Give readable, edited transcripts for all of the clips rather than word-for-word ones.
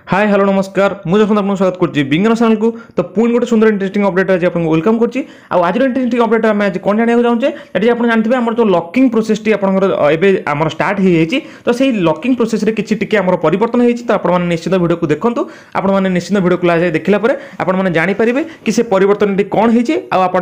Hi hello नमस्कार मुझे आपको स्वागत करछि बिंगन चैनल को। तो पुणी गोटे सुंदर इंटरेस्टिंग अपडेट आज आपको वेलकम करछि। आज इंटरेस्टिंग अपडेट आम आज कौन जाना चाहूँचे ये आप जानते हैं जो लॉकिंग प्रोसेस टी आम स्टार्ट हो जाए। तो सही लॉकिंग प्रोसेस रे किछि टिके आम परिवर्तन होती। तो आप निश्चित वीडियो को देखो आपने निश्चित वीडियो को लास्ट देखला आपने जानीपारे कि से परिवर्तन कौन होती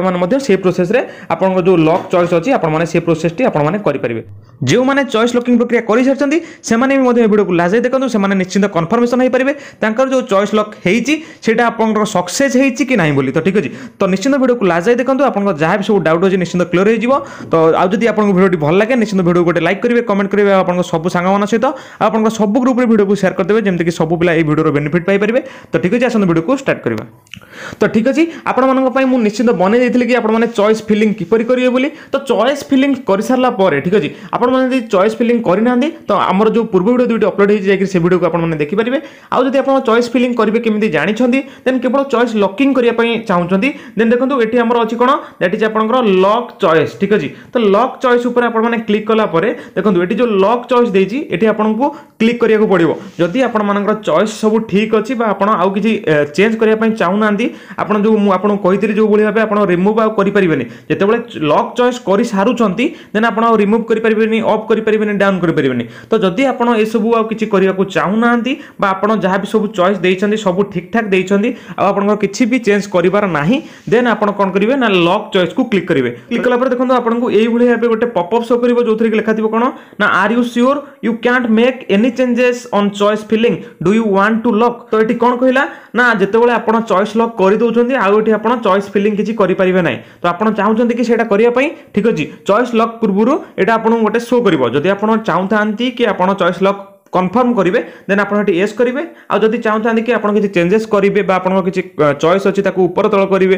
से प्रोसेस रे आपन जो लॉक चॉइस अच्छी आपने से प्रोसेस टी आपने जो मैंने चॉइस लॉकिंग प्रक्रिया कर सारी से वीडियो को लास्ट देखो से निश्चित कन्फर्मेशन हो पारे तांकर जो चॉइस लॉक होती सेटा आपन सक्सेस होती कि नहीं बोली। तो ठीक अच्छे तो निश्चित वीडियो को लास्ट देखो आपन जहाँ भी सब डाउट अच्छे निश्चित क्लियर हो। तो आज आपको वीडियो भल लगे निश्चित वीडियो गोटे लाइक करेंगे कमेंट करेंगे आप सब सांग सहित आप सब ग्रुप में वीडियो को शेयर करदे जमीन सब पिला वीडियो बेनिफिट पाइपर। तो ठीक अच्छे आसते वीडियो को स्टार्ट करवा। तो ठीक अच्छे आपण निश्चित बनई जाइए कि आपने चॉइस फिलिंग किपर करेंगे बोली। तो चॉइस फिलिंग कर सारा ठीक अच्छे आपड़ी चॉइस फिलिंग करना तो आमर जो पूर्व वीडियो दुईटी अपलोड होती से वीडियो को आपने देखिपारे। आउ जब आप चॉइस फिलिंग करेंगे केमी जानते देन केवल चॉइस लॉकिंग करने चाहते देन देखो ये आमर अच्छी कौन दैट इज आपंकर लॉक चॉइस। ठीक अच्छे तो लॉक चॉइस आपने क्लिक कलापर देखो ये जो लॉक चॉइस देती आपको क्लिक करा पड़ो जदि आप चॉइस सब ठीक अच्छी आउ कि चेंज करने चाहूना आप जो मुझे जो भाई आप रिमूव आउ करें जिते लॉक चॉइस कर सारूँ देन आप रिमूव करें अफ करें डाउन करें। तो जदि आप सब आउ कि चाहूना आप जहाँ भी सब चॉइस देइछन्ती सब ठीक ठाक देइछन्ती आपन किछि भी चेंज करिवार नाही देन आपन कोन करिवे ना लॉक चॉइस को क्लिक करिवे। क्लिक कला पर देखंतु आपन को एई भली भाबे गोटे पॉपअप शो करिवो जोथरे कि लिखाथिबो कोन ना are you sure you can't make any changes on choice filling do you want to lock. तो एटी कोन कहिला ना जेतेबेले आपन चॉइस लॉक करि दोछन्ती आ एटी आपन चॉइस फिलिंग किछि करि परिबे नै। तो आपन चाहुछन्ती कि सेटा करिया पई ठीक अछि चॉइस लॉक पूर्वरु एटा आपन गोटे शो करिवो जदि आपन चाहुथांती कि आपन चॉइस लॉक कन्फर्म करेंगे देन आप येस करेंगे आ जदि चाहते कि आप किसी चेंजेस करेंगे किसी चॉइस अच्छी ऊपर तल करेंगे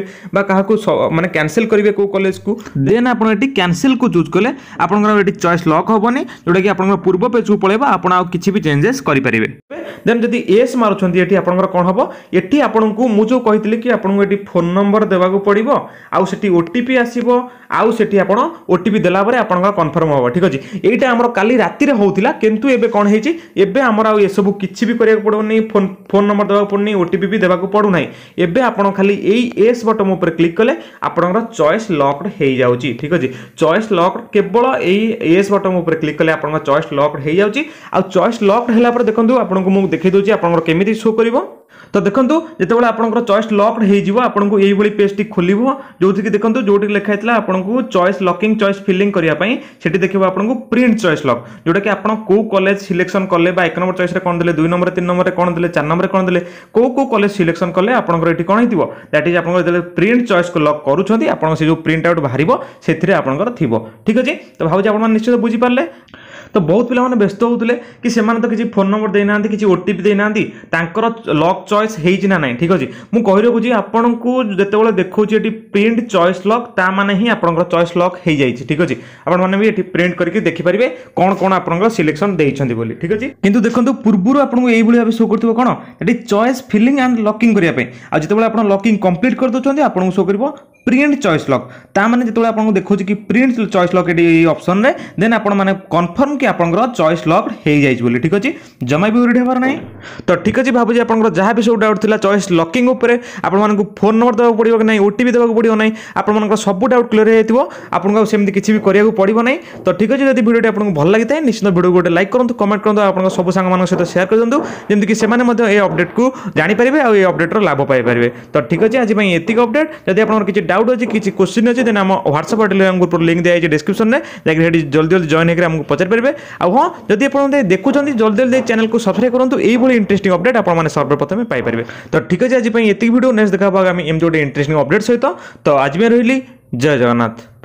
माने कैंसिल करेंगे को कॉलेज को देन आप कैंसिल को चूज कले आप चॉइस लॉक हेनी जोटा कि आप पूर्व पेज को पड़ेगा आप किसी भी चेंजेस करेंगे। देन जदि येस मारुछन्ती एठी आपनकर कोन हबो एठी आपनकु मु जो कहितली कि आपनकु एठी फोन नंबर देबाकू पड़िबो आउ सेठी ओटीपी आसीबो आउ सेठी आपण ओटीपी देला परे आपनका कन्फर्म हबो। ठीक अछि एटा हमर काली राति रे होउतिला किंतु एबे कोन हेछि एबे हमर आ ए सब किछि भी करिया पड़ो नै फोन नंबर देबा पड़नी ओटीपी भी देबाकू पड़ू नै एबे आपण खाली एई एस बटन ऊपर क्लिक कले आपनकर चॉइस लॉक्ड हेइ जाउची। ठीक अछि चॉइस लॉक्ड केवल एई एस बटन ऊपर क्लिक कले आपनका चॉइस लॉक्ड हेइ जाउची आ चॉइस लॉक्ड होला पर देखंतु आपनकु मु देखै दोची आपनकर केमिति शो करिवो। तो देखंतु जेतेबेले आपनकर चॉइस लॉक्ड हेइ जिवो आपनकु एई भली पेज टी खोलिवो जोथि कि देखंतु जोटि लिखा हैतला आपनकु चॉइस लॉकिंग चॉइस फिलिंग करिया पई सेठी देखिबो आपनकु प्रिंट चॉइस लॉक जोटा कि आपन को कॉलेज सिलेक्शन करले बा 1 नंबर चॉइस रे कोन देले 2 नंबर 3 नंबर रे कोन देले 4 नंबर रे कोन देले को कॉलेज सिलेक्शन करले आपनकर एठी कोन हितिबो दैट इज आपनकर देले प्रिंट चॉइस को लॉक करूछंती आपन से जो प्रिंट आउट बाहरिबो सेथिरे आपनकर थिबो। ठीक अछि तो भाबो आपन निश्चित बुझी पारले। तो बहुत पिला व्यस्त होते कि सेमाने तो किसी फोन नंबर देना किसी ओटीपी देना तांकर लॉक चॉइस होना ना। ठीक अच्छे मुझे कही रखुची आपन को जिते देखो प्रिंट चॉइस लॉक ता माने ही आपन चॉइस लॉक हो जाए। ठीक अच्छे आपण मैंने भी ये प्रिंट करके देखिपारे कौन कौन आपन सिलेक्शन देइछन्ती बोली। ठीक अच्छे किंतु देखो पूर्व आपको यही भाव शो कर कौन ये चॉइस फिलिंग एंड लॉकिंग करने आ जिते आप लॉकिंग कंप्लीट कर दौरान आपको शो कर प्रिंट चॉइस लॉक ता माने जिते आपको देखो कि प्रिंट चॉइस लॉक ये ऑप्शन रे देन आपण माने कन्फर्म कि आपनकर चॉइस लॉक हो जाए बोली। ठीक अच्छे जमा भी उड़ी हबार नहीं। तो ठीक अच्छे भावुँ आपनकर जहाँ भी सब डाउट थिला चॉइस लॉकिंग ऊपर आपण मानकु फोन नंबर देबा पड़िबो कि नहीं ओटीपी देबा पड़िबो नहीं आपण मानकर सब डाउट क्लियर हो जाइतिबो आपनको सेमति किछि भी करिया पड़िबो नहीं। तो ठीक अच्छे जदि वीडियो आपको भल लगिता निश्चित वीडियो गोटे लाइक करंतु कमेंट करंतु आपन सब सांग मान सहित शेयर कर दियंतु जेमति कि सेमाने मध्ये ए अपडेट को जानि परिबे आ ए अपडेट रो लाभ पाइ परिबे। तो ठीक अच्छे आज पई एतिक अपडेट जदि आपन किछि डाउट अछि किछि क्वेश्चन अछि देन हम व्हाट्सएप टेलीग्राम ग्रुप लिंक दिया है डिस्क्रिप्शन में जाकि हेडी जल्दी जल्दी जॉइन होकर हमको पचार पारे। आ हाँ जदि आप देखुं जल्दी जल्दी चैनल को सब्सक्राइब करूँ यही इंटरेस्टिंग अपडेट आपने सर्वप्रथम पाइपर। तो ठीक है आज ये वीडियो नेक्स्ट देखा आगामी एम गोटे इंटरेस्टिंग अपडेट सहित। तो आज मैं रही जय जगन्नाथ।